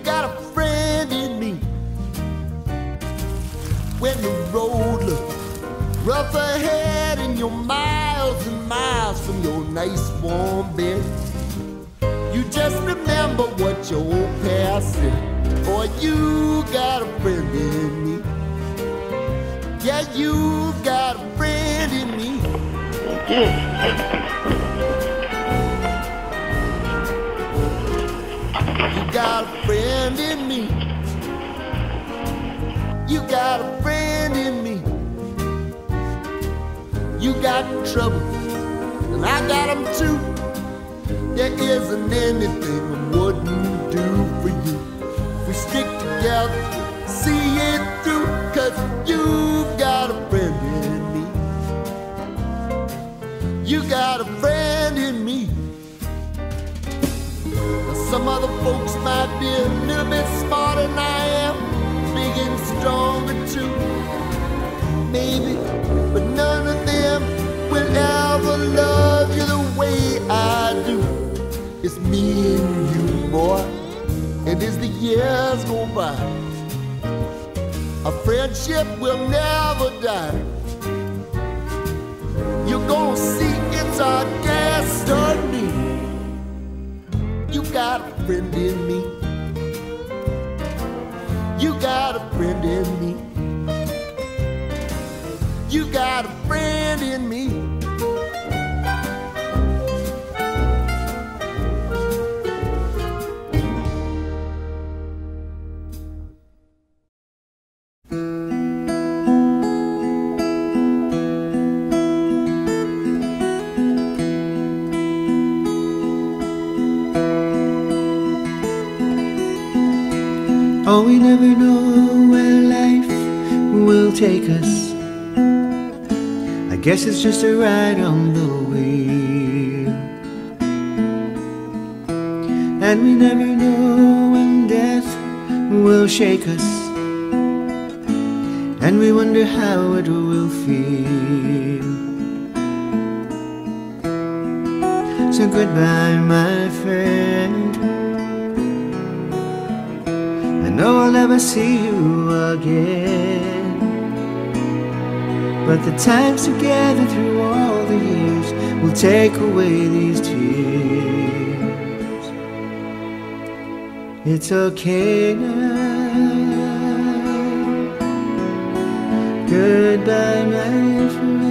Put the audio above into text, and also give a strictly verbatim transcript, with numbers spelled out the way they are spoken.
got a friend in me. When the road looks rough ahead and you're miles and miles from your nice warm bed, you just remember what your old past said. Boy, you got a friend in me. Yeah, you got a friend in me. You got a friend in me. You got a friend in me. You got trouble, and I got them too. There isn't anything I wouldn't do for you. We stick together, see it through, 'cause you've got a friend in me. You got a friend in me. Now, some other folks might be a little bit smarter than I am, big and stronger too, maybe, but none of them will ever love you the way I do. It's me and you, boy, and as the years go by, our friendship will never die. You're gonna see it's our destiny. You got a friend in me. You got a friend in me. You got a friend in me. Oh, we never know where life will take us. I guess it's just a ride on the wheel. And we never know when death will shake us, and we wonder how it will feel. So goodbye, my friend. I know I'll never see you again, but the times together through all the years will take away these tears. It's okay now. Goodbye, my friend.